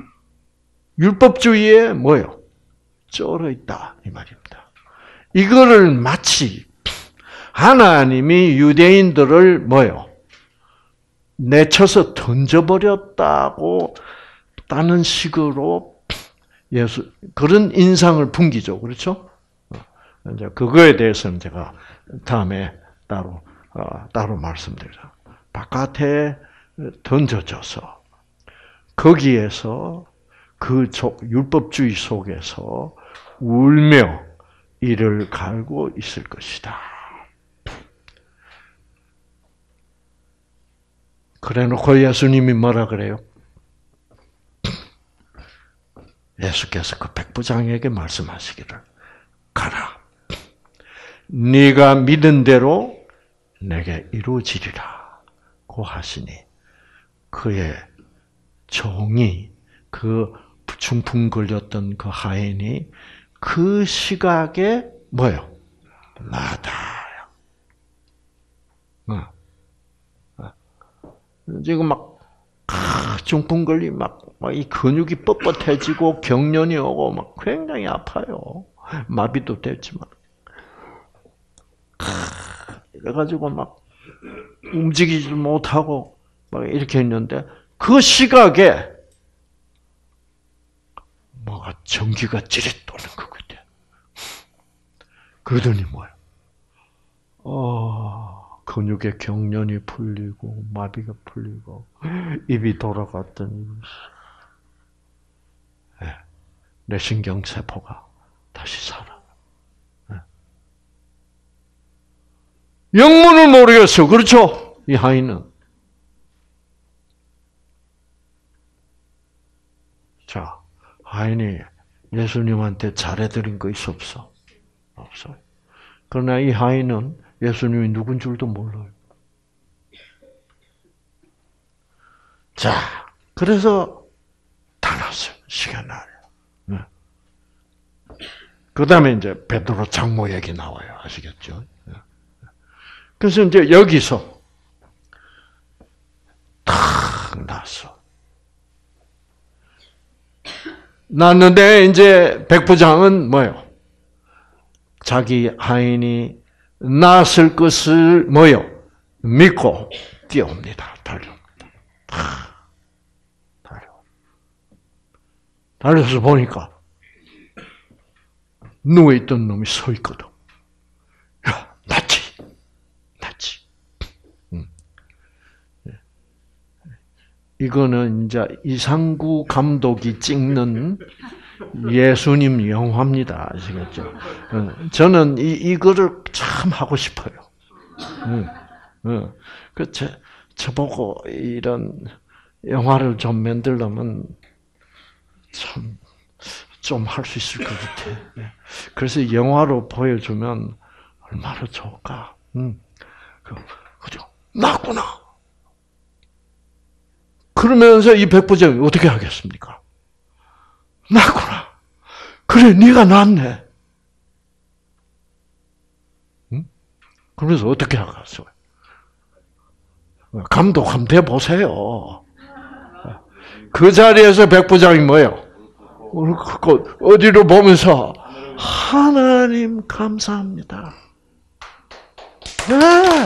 율법주의에 뭐요? 쩔어 있다 이 말입니다. 이거를 마치 하나님이 유대인들을 뭐요? 내쳐서 던져버렸다고 다는 식으로 그런 인상을 풍기죠. 그렇죠? 이제 그거에 대해서는 제가 다음에 따로 말씀드리죠. 바깥에 던져져서 거기에서 그 율법주의 속에서 울며 이를 갈고 있을 것이다. 그래놓고 예수님이 뭐라 그래요? 예수께서 그 백부장에게 말씀하시기를 가라. 네가 믿은 대로 내게 이루어지리라. 고 하시니 그의 종이 그 중풍 걸렸던 그 하인이 그 시각에 뭐요? 나다. 지금 막 중풍 걸리 막 이 근육이 뻣뻣해지고 경련이 오고 막 굉장히 아파요. 마비도 됐지만 그래가지고 막 움직이지 못하고 막 이렇게 있는데 그 시각에 뭐가 전기가 찌릿 도는 것 같아. 그러더니 뭐야? 근육의 경련이 풀리고 마비가 풀리고 입이 돌아갔더니 내 신경세포가 다시 살아. 영문을 모르겠어. 그렇죠? 이 아이는. 자, 아이니 예수님한테 잘해드린 거 있어 없어? 없어요. 그러나 이 아이는 예수님이 누군 줄도 몰라요. 자, 그래서 다 났어요. 시간 나요. 그 다음에 이제 베드로 장모 얘기 나와요. 아시겠죠? 그래서 이제 여기서 탁 났어. 났는데 이제 백부장은 뭐예요? 자기 하인이 났을 것을 뭐예요? 믿고 뛰어옵니다. 달려옵니다. 달려서 보니까 누워있던 놈이 서 있거든. 야, 낫지. 이거는 이제 이상구 감독이 찍는 예수님 영화입니다. 아시겠죠? 저는 이거를 참 하고 싶어요. 저보고 이런 영화를 좀 만들려면 참 좀 할 수 있을 것 같아. 그래서 영화로 보여주면 얼마나 좋을까. 그죠? 낫구나. 그러면서 이 백부장이 어떻게 하겠습니까? 낫구나. 그래, 네가 낫네. 그러면서 어떻게 하겠어요? 감독 한번 대보세요. 그 자리에서 백부장이 뭐예요? 어디로 보면서 하나님 감사합니다. 네.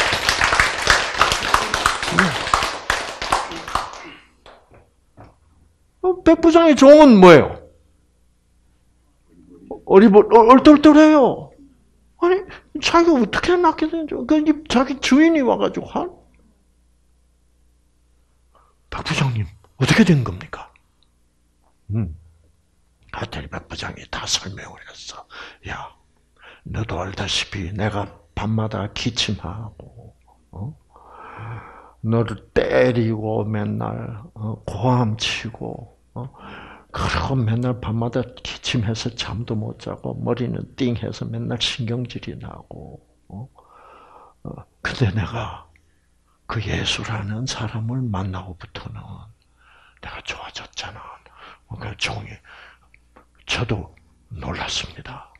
백부장의 종은 뭐예요? 얼떨떨해요. 아니, 자기가 어떻게 낳게 된지, 자기 주인이 와가지고, 백부장님, 어떻게 된 겁니까? 하여튼 백부장이 다 설명을 했어. 야, 너도 알다시피 내가 밤마다 기침하고, 너를 때리고 맨날 고함치고, 그리고 맨날 밤마다 기침해서 잠도 못 자고 머리는 띵해서 맨날 신경질이 나고. 근데 내가 그 예수라는 사람을 만나고부터는 내가 좋아졌잖아. 그 종이 저도 놀랐습니다.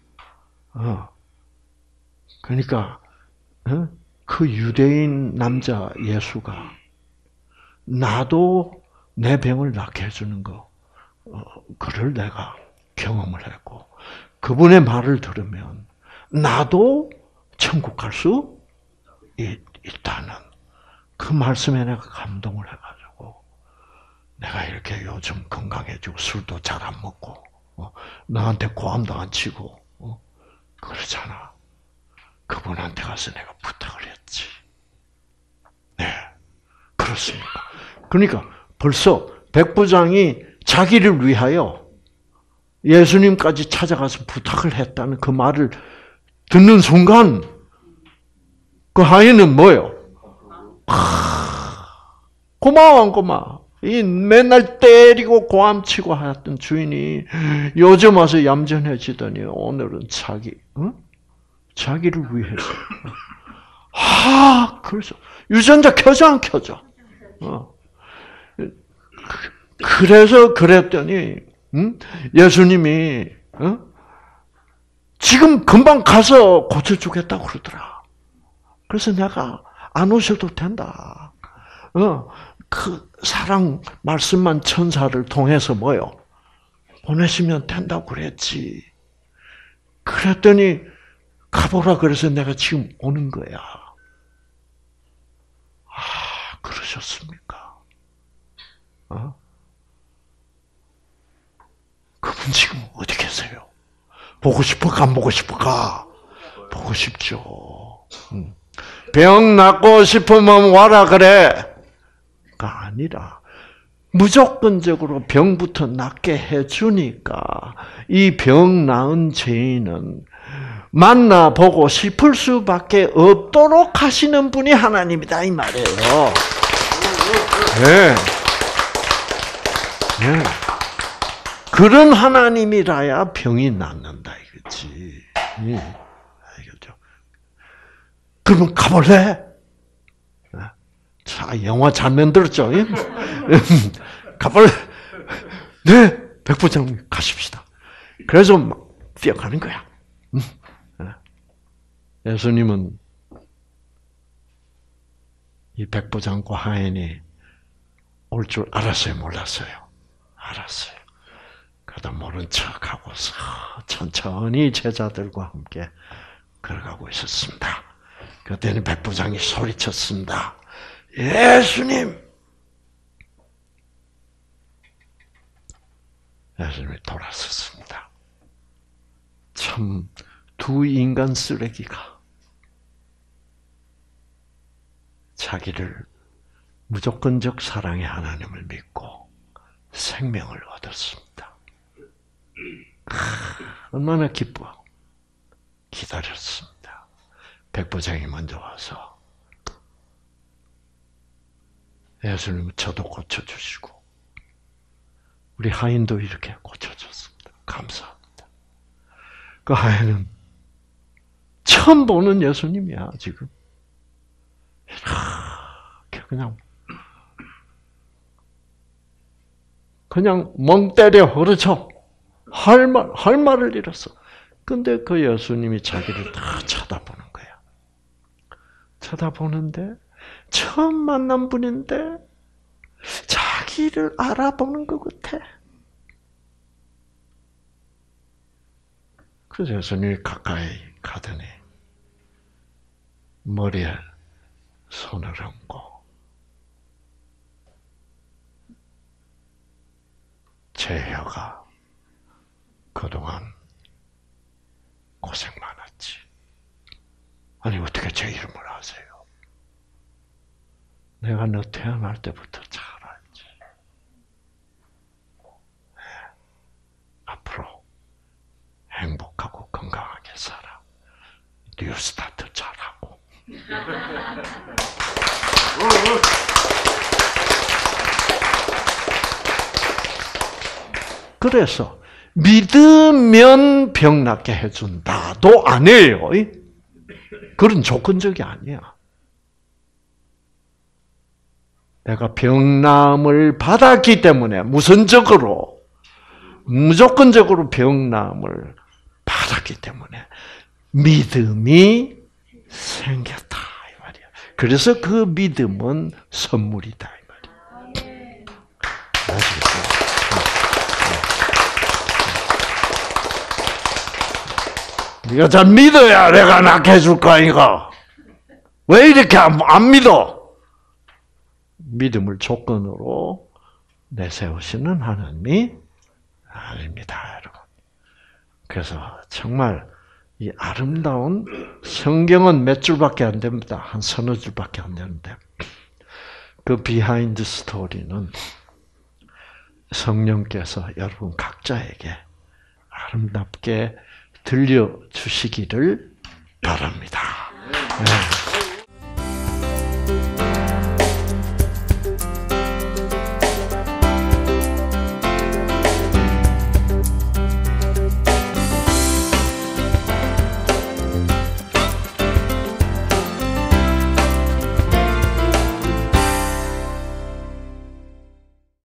그러니까 그 유대인 남자 예수가 나도 내 병을 낫게 해주는 거, 그를 내가 경험을 했고, 그분의 말을 들으면 나도 천국 갈 수 있다는 그 말씀에 내가 감동을 해가지고, 내가 이렇게 요즘 건강해지고 술도 잘 안 먹고, 나한테 고함도 안 치고, 그러잖아. 그분한테 가서 내가 부탁을 했지. 네, 그렇습니다. 그러니까 벌써 백부장이 자기를 위하여 예수님까지 찾아가서 부탁을 했다는 그 말을 듣는 순간 그 하인은 뭐예요? 고마워 안 고마워. 이 맨날 때리고 고함치고 하였던 주인이 요즘 와서 얌전해지더니 오늘은 자기를 위해서. 그래서 유전자 켜져 안 켜져? 그래서 그랬더니 예수님이 지금 금방 가서 고쳐주겠다고 그러더라. 그래서 내가 안 오셔도 된다. 그 사랑 말씀만 천사를 통해서 뭐요? 보내시면 된다고 그랬지. 그랬더니 가보라 그래서 내가 지금 오는 거야. 그러셨습니까? 그분 지금 어디 계세요? 보고 싶을까, 안 보고 싶을까? 보고 싶죠. 병 낫고 싶으면 와라 그래. 가 아니라 무조건적으로 병부터 낫게 해주니까 이 병 나은 죄인은 만나보고 싶을 수밖에 없도록 하시는 분이 하나님이다 이 말이에요. 네. 네. 그런 하나님이라야 병이 낫는다 이거지. 알겠죠? 그러면 가볼래? 자, 영화 잘 만들었죠? 가볼래? 네, 백부장님 가십시다. 그래서 막 뛰어가는 거야. 예수님은 이 백부장과 하인이 올 줄 알았어요, 몰랐어요? 알았어요. 그러다 모른 척하고서 천천히 제자들과 함께 걸어가고 있었습니다. 그때는 백부장이 소리쳤습니다. 예수님! 예수님이 돌아섰습니다. 참, 두 인간 쓰레기가 자기를 무조건적 사랑의 하나님을 믿고 생명을 얻었습니다. 얼마나 기뻐하고 기다렸습니다. 백부장이 먼저 와서 예수님 저도 고쳐주시고 우리 하인도 이렇게 고쳐줬습니다. 감사합니다. 그 하인은 처음 보는 예수님이야 지금. 그냥 멍 때려 그렇죠. 할 말을 잃었어. 근데 그 예수님이 자기를 다 쳐다보는 거야. 쳐다보는데 처음 만난 분인데 자기를 알아보는 것 같아. 그래서 예수님이 가까이 가더니 머리에 손을 얹고 제 혀가 그동안 고생 많았지. 아니 어떻게 제 이름을 아세요? 내가 너 태어날 때부터 잘 알지. 네. 앞으로 행복하고 건강하게 살아. 뉴스타트 잘하고. 그래서 믿으면 병 낫게 해준다도 아니에요. 그런 조건적이 아니야. 내가 병남을 받았기 때문에 무조건적으로 병남을 받았기 때문에 믿음이 생겼다 이 말이야. 그래서 그 믿음은 선물이다 이 말이야. 아시겠어요? 네가 잘 믿어야 내가 낫게 해줄 거 아이가. 왜 이렇게 안 믿어? 믿음을 조건으로 내세우시는 하나님이 아닙니다, 여러분. 그래서 정말 이 아름다운 성경은 몇 줄밖에 안 됩니다. 한 서너 줄밖에 안 되는데 그 비하인드 스토리는 성령께서 여러분 각자에게 아름답게 들려주시기를 바랍니다. 네.